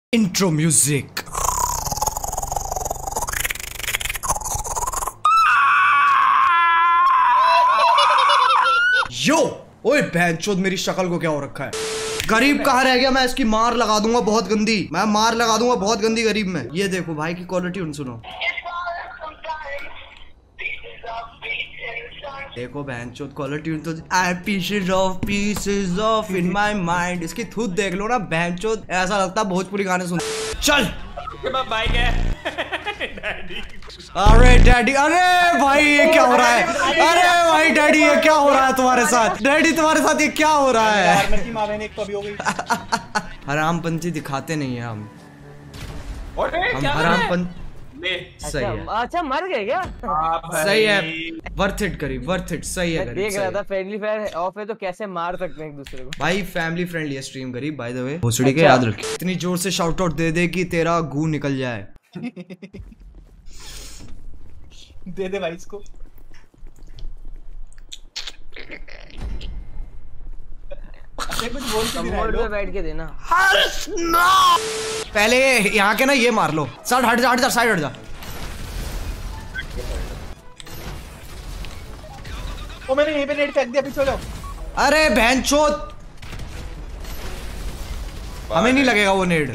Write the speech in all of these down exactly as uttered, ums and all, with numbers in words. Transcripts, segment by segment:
Intro music. यो ओए बहनचोद, मेरी शक्ल को क्या हो रखा है? गरीब कहाँ रह गया? मैं इसकी मार लगा दूंगा बहुत गंदी, मैं मार लगा दूंगा बहुत गंदी गरीब में। ये देखो भाई की क्वालिटी उन सुनो, देखो बहनचोद क्वालिटी तो pieces of pieces of in my mind. इसकी थूत देख लो ना बहनचोद, ऐसा लगता है भोजपुरी गाने सुन। चल बाइक है डैडी। अरे डैडी, अरे भाई ये क्या हो रहा है? अरे भाई डैडी ये क्या हो रहा है तुम्हारे साथ? डैडी तुम्हारे साथ ये क्या हो रहा है? हरामपंथी दिखाते नहीं है हम, हम हरामपंथी। सही है। अच्छा मर गए क्या? सही है, वर्थ इट करीब, वर्थ इट। सही है, देख रहा था फ्रेंडली फायर ऑफ है तो कैसे मार सकते हैं एक दूसरे को। भाई फैमिली फ्रेंडली है स्ट्रीम करीब, बाय द वे भोसड़ी के याद रखिए। इतनी जोर से शाउट आउट दे दे कि तेरा गू निकल जाए। दे दे भाई इसको। कुछ बोल के पे बैठ के देना। पहले यहाँ के ना ये मार लो। साइड हट जा, हट जा, साइड हट जा। ओ मैंने यहीं पे नेट फेंक दिया, पीछे हो जाओ। अरे बहनचोद, हमें नहीं लगेगा वो नेट।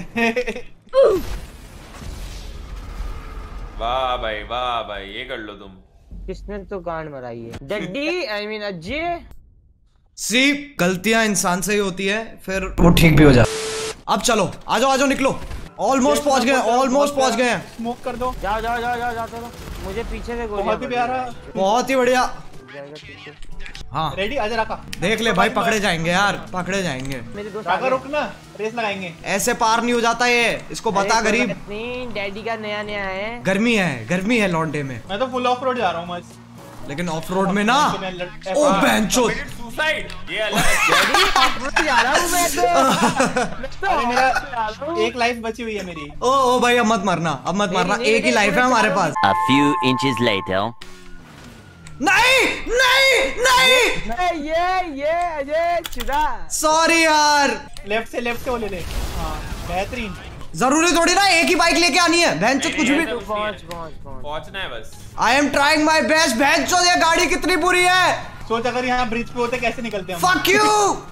वाह भाई, वाह भाई, ये कर लो तुम। किसने तो गांड मराई है? डड्डी आई मीन अजय। सी गलतियां इंसान से ही होती है, फिर वो ठीक भी हो जाए। अब चलो आ जाओ, आ जाओ, निकलो। ऑलमोस्ट पहुंच गए, ऑलमोस्ट पहुंच गए हैं। स्मोक कर दो। जाओ जाओ जाओ जाओ जाते रहो। मुझे पीछे से गोलियां। बहुत ही प्यारा, बहुत ही बढ़िया। हाँ रेडी, आजा रखा। देख ले भाई, पकड़े जाएंगे यार, पकड़े जाएंगे। मेरे दोस्त राका रुकना, रेस लगाएंगे। ऐसे पार नहीं हो जाता ये, इसको बता गरीब। डैडी का नया नया है। गर्मी है, गर्मी है लौंडे में। मैं तो फुल ऑफ रोड जा रहा हूँ मस्त। लेकिन ऑफ रोड में ना, ओ बेंचो सुसाइड, ये अलग है। डैडी ऑफ रोड जा रहा हूँ मैं तो। अरे मेरा एक लाइफ बची हुई है मेरी। ओ ओ भाई अब मत मरना, अब मत मरना, एक ही लाइफ है हमारे पास। A few inches later. नहीं नहीं नहीं, ये ये अजय चुरा। सॉरी यार। लेफ्ट से लेफ्ट से वो ले ले। हाँ बेहतरीन। जरूरी थोड़ी ना एक ही बाइक लेके आनी है बहनचोद, कुछ भी। पहुंच पहुंच पहुंच पहुंचना है बस। I am trying my best. बहनचोद ये गाड़ी कितनी बुरी है। सोच अगर यहाँ ब्रिज पे होते कैसे निकलते हम। Fuck you.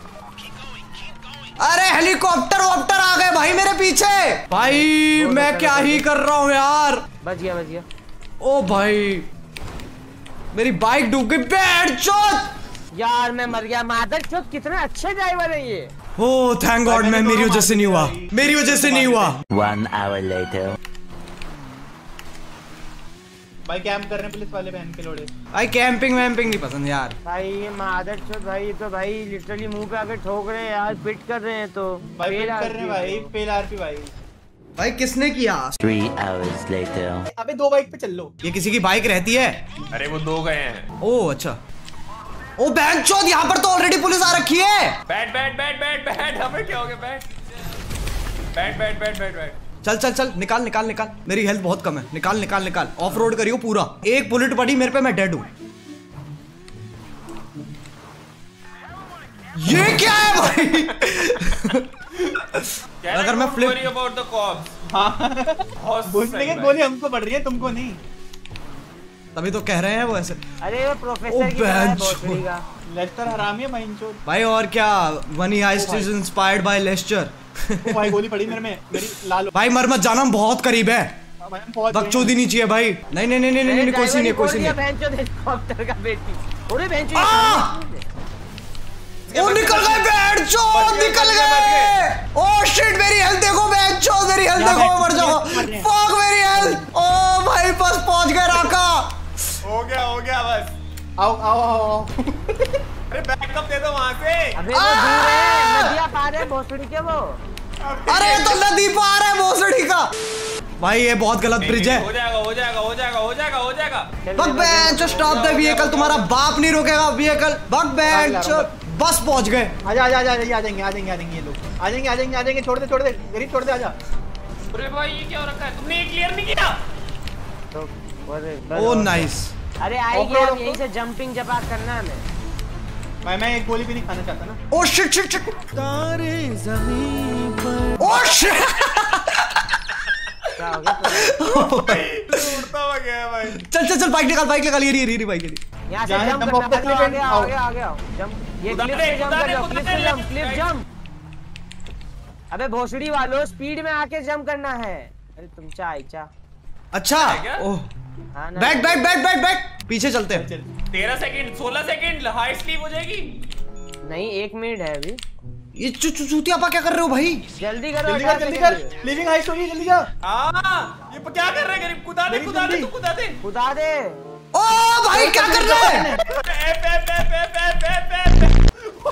अरे हेलीकॉप्टर वॉप्टर आ गए भाई मेरे पीछे। भाई मैं क्या ही कर रहा हूँ यार। बच गया बच गया। ओ भाई मेरी बाइक डूब गई बहनचोद। यार मैं मर गया। मादरचोद कितने अच्छे ड्राइवर है ये। ओह थैंक गॉड, मैं मेरी वजह से नहीं हुआ, मेरी वजह से नहीं हुआ। One hour later. भाई कैंप करने पुलिस वाले बहन के लोड़े। भाई कैंपिंग वैम्पिंग नहीं पसंद यार। भाई ये मादरचोद भाई तो भाई लिटरली मुंह पे आके ठोक रहे हैं यार, पिट कर रहे हैं तो भाई पिट कर रहे हैं भाई, फेल आरपी भाई। भाई किसने किया? Three hours later. अबे दो बाइक पे चल लो। ये किसी की बाइक रहती है? अरे वो दो गए हैं। ओह अच्छा। ओ बहनचोद यहाँ पर तो ऑलरेडी पुलिस आ रखी है। बैठ बैठ बैठ बैठ बैठ, हमें क्या हो गया? बैठ बैठ बैठ बैठ बैठ बैठ। चल चल चल, निकाल निकाल निकाल, मेरी हेल्थ बहुत कम है। निकाल निकाल निकाल, ऑफ रोड करियो पूरा। एक बुलेट पड़ी मेरे पे, मैं डेड हूँ। ये क्या है भाई? अगर मैं फ्लिप अबाउट द कॉप्स। हाँ घुसने की गोली हमको पड़ रही है, तुमको नहीं। तभी तो कह रहे हैं वो ऐसे। अरे वो प्रोफेसर की तरह है भोसड़ी का। लेस्टर हरामी है माइनचोद। भाई और क्या, Money Heist is inspired by Lester. भाई गोली पड़ी मेरे में, मेरी लाल। भाई मर मत जाना, बहुत करीब है। बकचोदी नहीं चाहिए भाई। नहीं नहीं नहीं नहीं नहीं, कोई सी नहीं, कोई सी नहीं। बहनचोद हेलीकॉप्टर का बेटी। अरे बहनचोद ओ निकल गए बहनचोद, निकल गए। ओ शिट, मेरी हेल्थ देखो बहनचोद, मेरी हेल्थ देखो, मैं मर जाऊंगा। फक मेरी हेल्थ। ओ भाई बस पहुंच गए राका। हो गया हो गया बस। आओ आओ आओ। अरे बैकअप दे दो वहां से। अबे वो दूर है, नदिया पार है भोसड़ी के वो। अरे ये तो नदी पार है भोसड़ी का। भाई ये बहुत गलत ब्रिज है। हो जाएगा हो जाएगा हो जाएगा हो जाएगा हो जाएगा। बक बेंचो, स्टॉप द व्हीकल, तुम्हारा बाप नहीं रोकेगा व्हीकल। बक बेंचो, बस पहुंच गए। आजा आजा आजा आ जाएंगे आ जाएंगे आ जाएंगे ये लोग। आ जाएंगे आ जाएंगे आ जाएंगे, छोड़ दे छोड़ दे गरीब, छोड़ दे, आजा। अरे भाई ये क्या हो रखा है? तुमने ये क्लियर नहीं किया? Oh nice. अरे आएगी, हम यहीं से जंपिंग जपाक करना है हमें। मैं मैं एक गोली भी नहीं खाना चाहता ना। Oh shit shit shit. Taare Zameen Par. Oh shit. हो गया उड़ता हुआ गया भाई। चल चल चल बाइक निकाल बाइक निकाल ये रही ये रही बाइक ये रही। यहाँ से जहाँ जंप jump करना off the है, cliff आगे and आओ out. आगे आओ, आगे आओ जंप ये कुदा क्लिफ दे, पे जंप कुदा कर दे, जाओ कुदा क्लिफ दे, पे jump left, cliff right. Jump. अबे भोसड़ी वालों स्पीड में आके जंप करना है। अरे तुम चा आई चा। अच्छा क्या? ओह हाँ ना back back back back back पीछे चलते हैं। तेरह सेकंड सोलह सेकंड हाई स्लीप हो जाएगी। नहीं एक मिनट है अभी। ये चू चू चूतियापा क्या कर रहे हो भाई? जल्दी करो जल्दी कर जल्दी कर लिविंग हाइस्ट होगी जल्दी जा। हाँ ये क्या कर रहे हैं गरीब? कुदा दे कुदा दे तू कुदा दे। खुदा दे। ओ भाई क्या कर रहे हैं? F F F F F F F.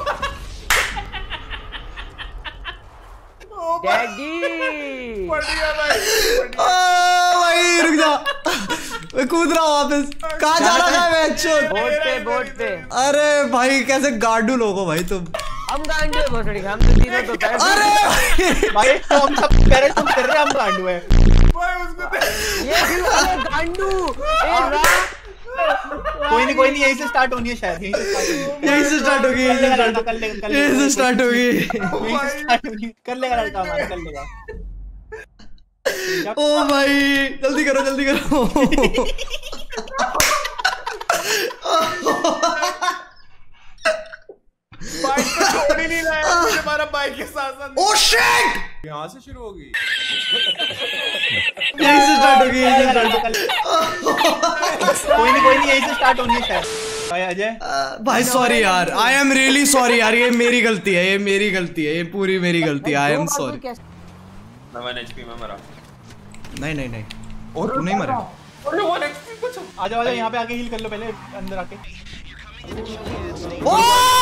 ओ भाई डैडी पड़ गया भाई। ओ भाई रुक जा मैं कूद रहा हूँ वापस। कहाँ जा रहा है मैं चोट? बोट पे बोट पे। अरे भाई कैसे गांडू लोग हो भाई तुम। हम गांडू है भोसड़ी हम तो तीनों तो पैर। अरे भाई तो हम सब पैराशूट कर रहे हैं हम गांडू है। भाई उसको दे। ये भी वाले गांडू एक रात कोई नहीं कोई नहीं यहीं से स्टार्ट होनी है शायद यहीं से स्टार्ट होनी है। यहीं से स्टार्ट होगी यहीं से स्टार्ट कर लेगा कर लेगा यहीं से स्टार्ट होगी। यहीं से स्टार्ट होगी कर लेगा लड़का हमारा कर लेगा। ओ भाई जल्दी करो जल्दी करो। बाइक को छोड़ ही नहीं रहा है मुझे हमारा बाइक के साथ साथ। ओ शिट यहाँ से शुरू होगी। यहीं से स्टार्ट होगी यहीं से स्टार्ट कोई नहीं कोई नहीं यहीं से स्टार्ट होनी है शायद। भाई अजय भाई सॉरी यार आई एम रियली सॉरी यार ये मेरी गलती है ये मेरी गलती है ये पूरी मेरी गलती है आई एम सॉरी। मैं वन एचपी में मरा। नहीं नहीं नहीं और तू नहीं मरा। अरे वन एचपी कुछ। आ जाओ आ जाओ यहाँ पे आके हील कर लो पहले अंदर आके। ओ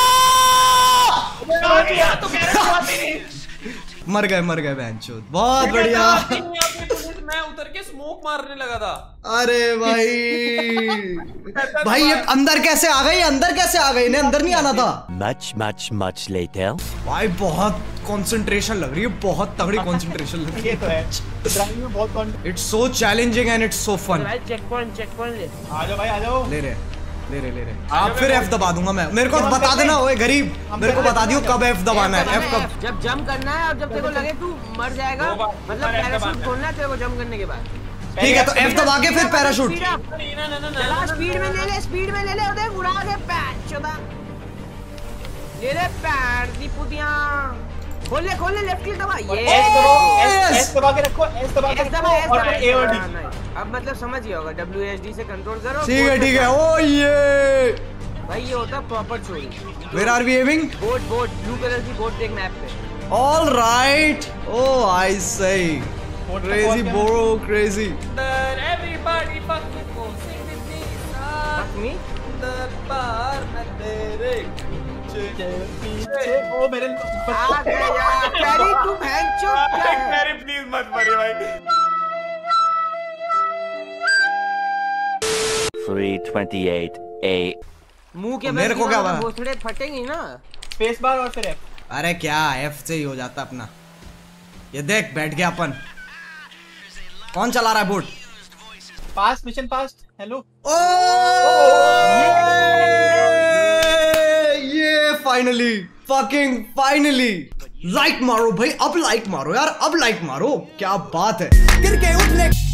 तो कह रहे मर गए मर गए बहनचोद बहुत बढ़िया। मैं उतर के स्मोक मारने लगा था। अरे भाई भाई ये अंदर कैसे आ गई अंदर कैसे आ गई इन्हें अंदर नहीं आना था। Much, much, much later. भाई बहुत कंसंट्रेशन लग रही है बहुत तगड़ी कंसंट्रेशन लग रही ये तो है ड्राइविंग में बहुत कौन। है। It's so challenging and it's so fun. भाई चेक पॉइंट चेक पॉइंट ले। आ जाओ भाई आ जाओ। ले रहे ले रहे ले रहे आप फिर एफ दबा दूंगा मैं। मेरे को बता देना ओए गरीब मेरे को बता दियो कब एफ दबाना है। एफ कब जब जंप करना है और जब तेरे को लगे तू मर जाएगा मतलब पैराशूट खोलना है तेरे को जंप करने के बाद। ठीक है तो एफ दबा के फिर पैराशूट। चला स्पीड में ले ले स्पीड में ले ले उधर उड़ा दे पैर चोदा ले ले पैर दी पुतिया खोल ले खोल ले लेफ्ट क्लिक दबा ये एस दबाओ एस एस दबा के रखो एस दबा के एस रखो दबा एस और दबा ए और डी। अब मतलब समझ गया होगा डब्ल्यू एस डी से कंट्रोल करो। ठीक है ठीक है ओ ये भाई ये होता प्रॉपर चोरी। Where are we heading? Boat boat blue colour की बोट देख मैप पे। ऑल राइट ओ आई सही crazy bro crazy. Everybody fuck को sing with me Fuck me? दरबार में तेरे पीछे ओ मेरे आ गया पैरी तू भैंचोद क्या है? मेरे प्लीज मत मरिए भाई। three twenty-eight A. मुंह के मेरे को क्या बना? भोसड़े फटेंगी ना। स्पेस बार और फिर एफ। अरे क्या एफ से ही हो जाता अपना। ये देख बैठ गया अपन। कौन चला रहा है boat? Pass mission pass hello. Oh ये फाइनली फकिंग फाइनली लाइक मारो भाई अब लाइक मारो यार अब लाइक मारो क्या बात है। गिर के उठने